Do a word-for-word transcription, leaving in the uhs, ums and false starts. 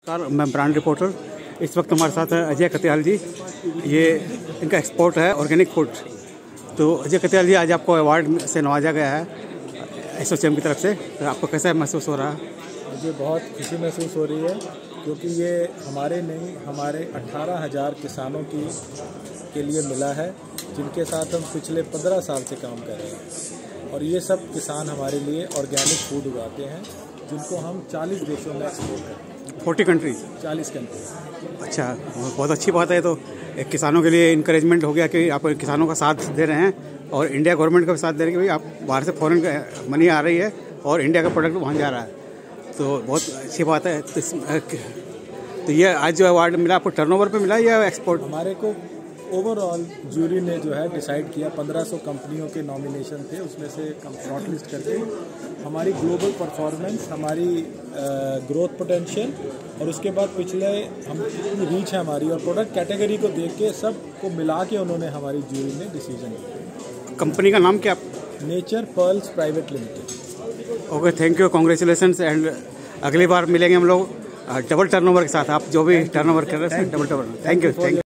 नमस्कार, मैं brand reporter. इस वक्त हमारे साथ है अजय कत्याल जी। ये इनका एक्सपोर्ट है ऑर्गेनिक फूड। तो अजय कत्याल जी, आज आपको अवार्ड से नवाजा गया है एसोचैम की तरफ से, तो आपको कैसा महसूस हो रहा है? मुझे बहुत खुशी महसूस हो रही है, क्योंकि ये हमारे नहीं हमारे अठारह हज़ार किसानों की के लिए मिला है, जिनके साथ हम पिछले पंद्रह साल से काम कर रहे हैं। और ये सब किसान हमारे लिए ऑर्गेनिक फूड उगाते हैं, जिनको हम चालीस देशों में एक्सपोर्ट करते हैं। फोर्टी कंट्रीज चालीस कंट्रीज। अच्छा, बहुत अच्छी बात है। तो एक किसानों के लिए इनकरेजमेंट हो गया कि आप किसानों का साथ दे रहे हैं, और इंडिया गवर्नमेंट का भी साथ दे रहे हैं कि भाई आप बाहर से फॉरेन का मनी आ रही है और इंडिया का प्रोडक्ट वहाँ जा रहा है, तो बहुत अच्छी बात है। तो, तो ये आज जो अवार्ड मिला आपको टर्नओवर पे मिला या एक्सपोर्ट? हमारे को ओवरऑल ज्यूरी ने जो है डिसाइड किया, पंद्रह सौ कंपनियों के नॉमिनेशन थे, उसमें से शॉर्ट लिस्ट करके हमारी ग्लोबल परफॉर्मेंस, हमारी ग्रोथ पोटेंशियल, और उसके बाद पिछले हम कितनी रीच है हमारी, और प्रोडक्ट कैटेगरी को देख के सब को मिला के उन्होंने हमारी ज्यूरी ने डिसीजन लिया। कंपनी का नाम क्या? Nature pearls private limited. Okay, thank you, congratulations. And अगली बार मिलेंगे हम लोग डबल टर्नओवर के साथ। आप जो भी टर्नओवर कर रहे हैं double turnover. Thank you, thank you.